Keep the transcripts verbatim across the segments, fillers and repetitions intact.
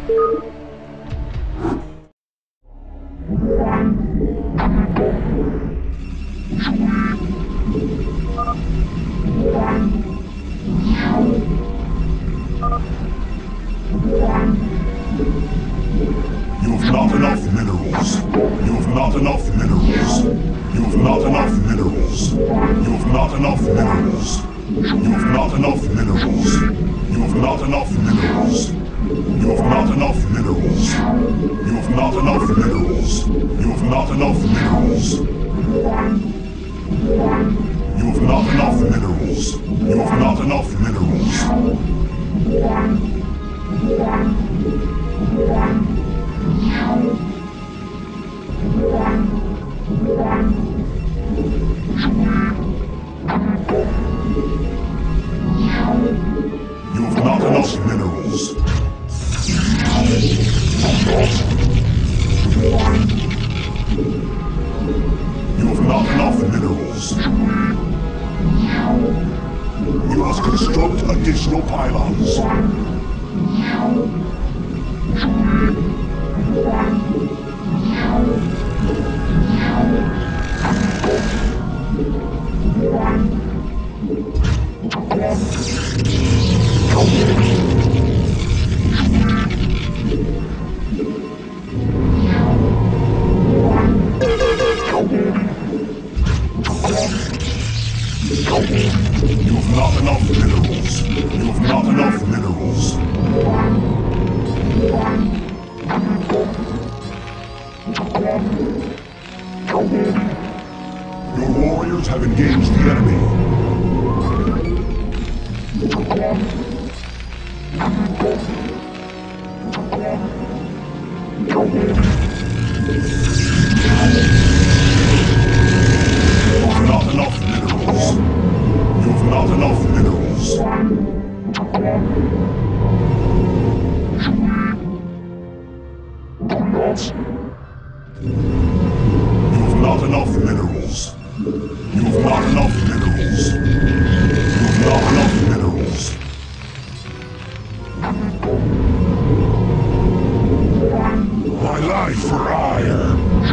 You've not enough minerals. You've not enough minerals. You've not enough minerals. You've not enough minerals. You've not enough minerals. You've not enough minerals. You've not enough minerals. You've not enough minerals. You've not enough minerals. You've not enough minerals. You've not enough minerals. You've not enough minerals. You've not enough minerals. You must construct additional pylons. You've not enough minerals. You've not enough minerals. Your warriors have engaged the enemy. You've not enough minerals. You've not enough minerals. You've not enough minerals. You've not enough minerals. You've not enough minerals. My life for hire.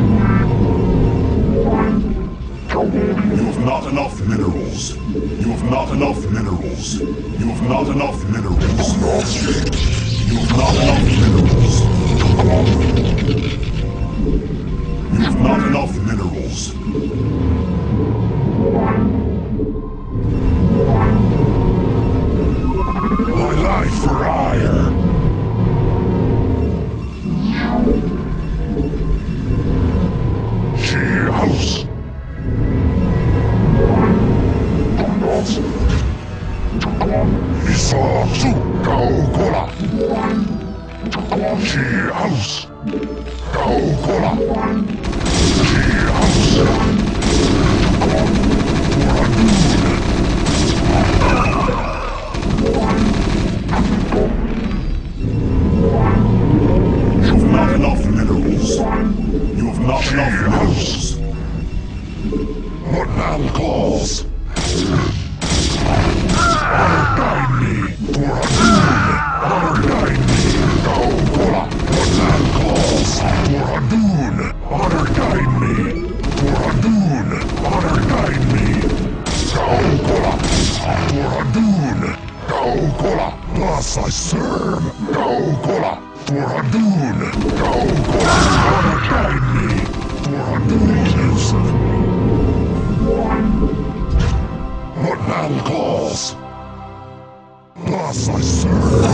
You've not enough minerals. You've not enough minerals. You've not enough minerals. You've not enough minerals. You've not enough minerals. My life for hire. She house. Isatsu Kaukola. She house. Kaukola. She house. You've not enough minerals. You've not enough minerals. What man calls? Honor guide me, for Hadun! Honor guide me, Kaukola! What man calls? For Hadun! Honor guide me, for Hadun! Honor guide me, Kaukola! For Hadun! Kaukola! Thus I serve, Kaukola! For Hadun! Kaukola! Honor guide me, for Hadun! What man calls? Thus I serve.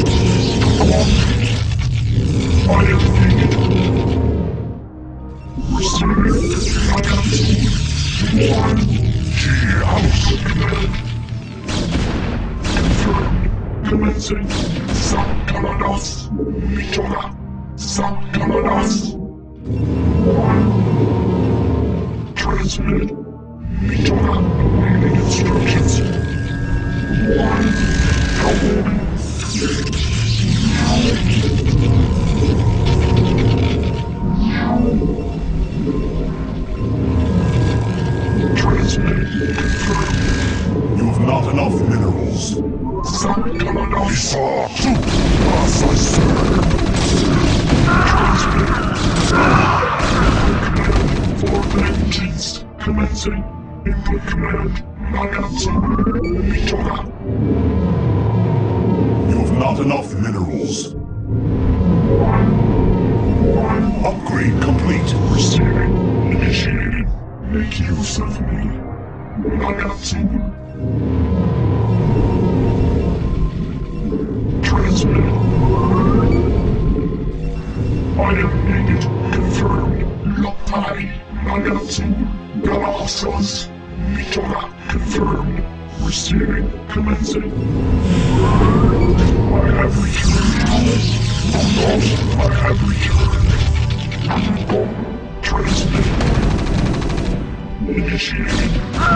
I am needed. Receiving my counsel. She house. Confirmed. Commencing. Sakaladas. Michola. Sakaladas. Transmitted. Michola. Awaiting instructions. Transmitted. Confirmed. You've not enough minerals. Sakaladas. Isatsu. Thus I serve. Commencing. Input command. Nagatsu. Mitoga. You have not enough minerals. Upgrade complete. Receiving. Initiated. Make use of me. Nagatsu. Transmit. Item needed. Confirmed. Lotai. Nagatsu. Galassas. Mitoga. Confirmed. Receiving. Commencing. I have returned. I have returned. Transmit. Initiated.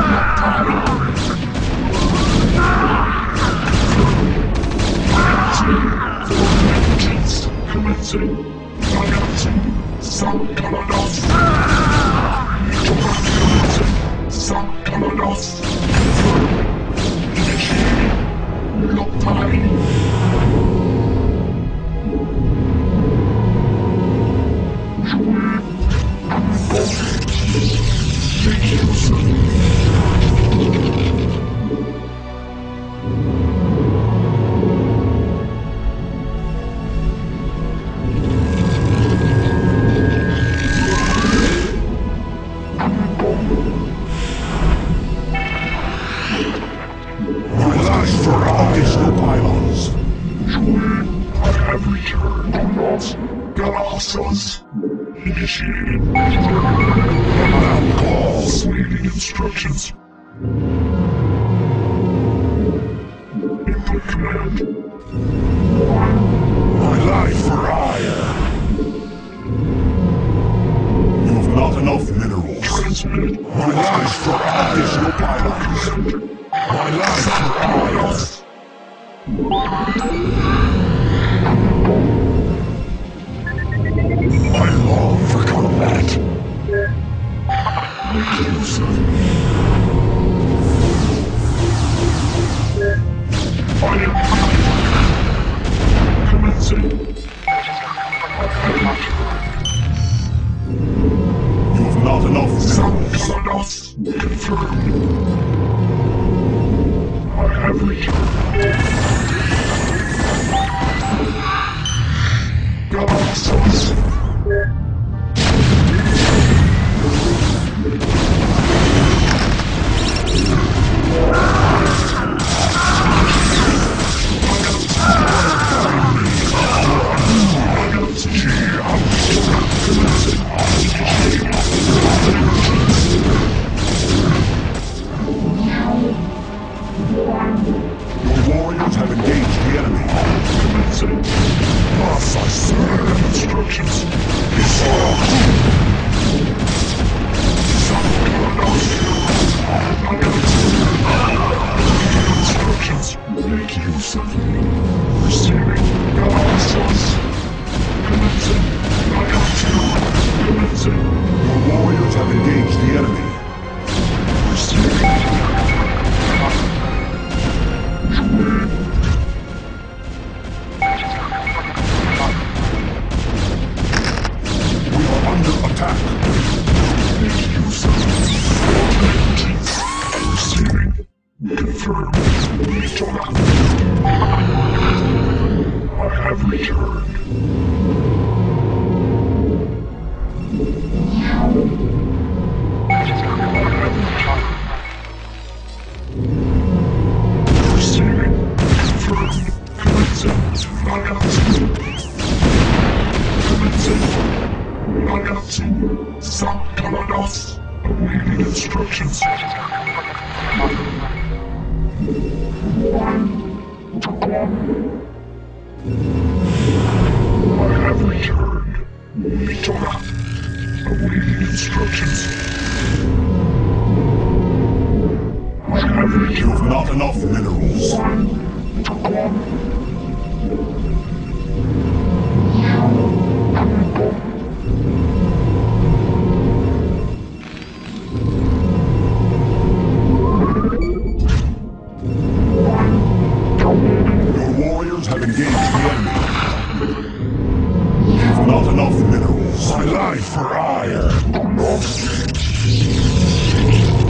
Vengeance. Commencing. Nagatsu. Sankaladas. Commencing. Sankaladas. Initiated. Lotai. Thank you, sir. Relax for additional pylons. I have returned. Galassas. Initiated. Command calls. Waiting instructions. Input command. My life for hire. You have not enough minerals. Transmit. My life for additional pylons. My life for hire. I long for combat. Make use of me. I am commencing. You have not enough minerals. Confirmed. I have returned. Galassas. Your warriors have engaged the enemy. Commencing. Must I serve instructions? Instructions. Make use of me. Receiving. Galassas. Commencing. Nagatsu. Commencing. Your warriors have engaged the enemy. Receiving. Attack! Make use of vengeance. Receiving. Confirmed. Mitoga. I have returned. Receiving. Confirmed. Commencing. Nagatsu. Commencing. Nagatsu. Sankaladas. Awaiting instructions. I have returned. Mitoga. Awaiting instructions. I have returned. You have not enough minerals. Have engaged the enemy. You've not enough minerals. My life for hire.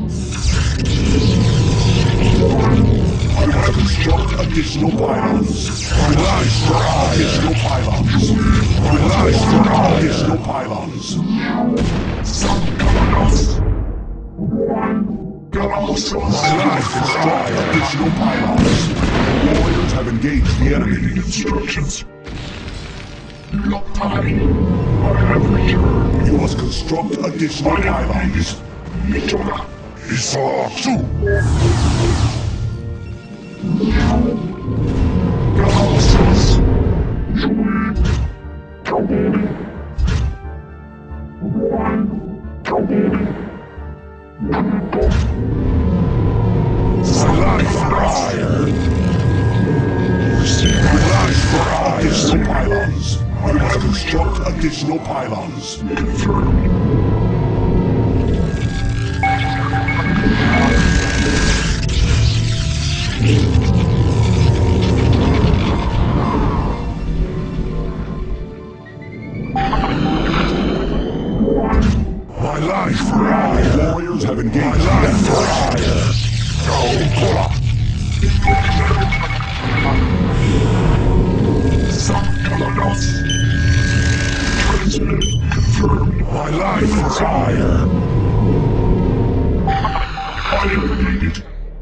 I want to construct additional pylons. Relax for additional pylons. Relax for additional pylons. Galamos. Galamos. Relax for additional pylons. Warriors have engaged the enemy. Instructions. I have returned. You must construct additional pylons. Isatsu! Galactus! Life for fire! Life for additional pylons! We must construct additional pylons. Confirmed. My life for fire! Warriors have engaged. My life for fire! No, Kola! Transmit confirmed. My life for fire! I am needed.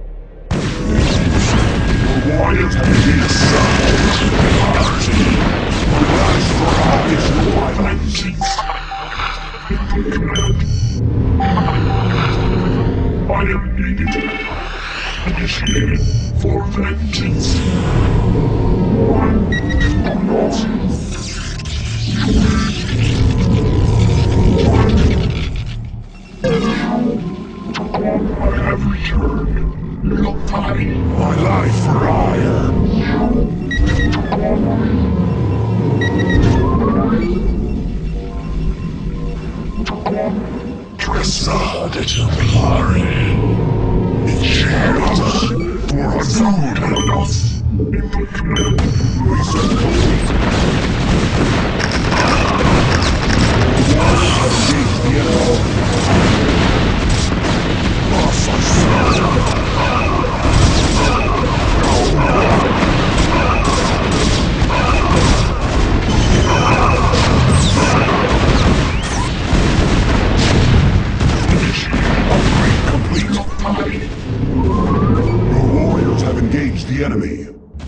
Your warriors have engaged sound. My life for additional violence. Command. I am needed. Initiated for vengeance. I have returned. My life for fire. Tressa de Templari. Cheers for a sound. Input command. Reset complete. Engage the enemy. The enemy.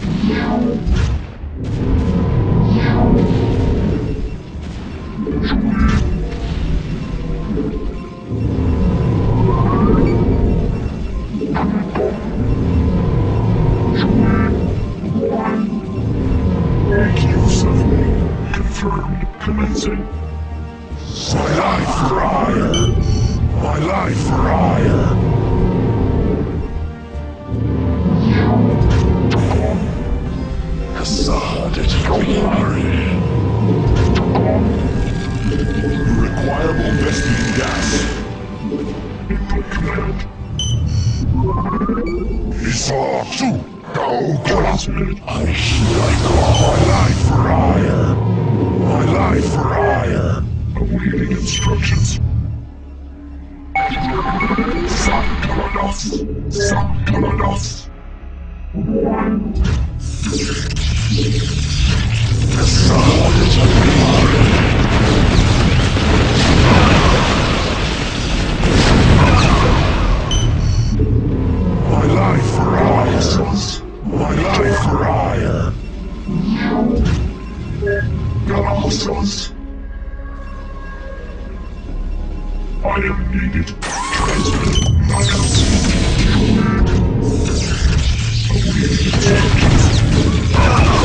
Q seven confirmed. Commencing. My life for hire. My life for hire. You require more Vestian gas. Input command. Isatsu! Go, Transmit. I like my life for hire. My life for hire. Awaiting instructions. Sankalados! Sankalados! My life for hire. My life for hire. Galactus. I am needed. Transmit knockouts. Awaiting instructions.